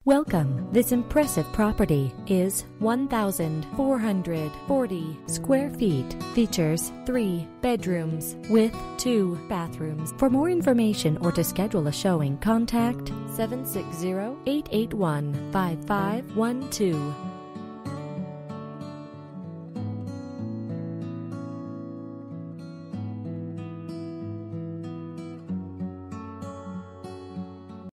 Welcome. This impressive property is 1,440 square feet. Features 3 bedrooms with 2 bathrooms. For more information or to schedule a showing, contact 760-881-5512.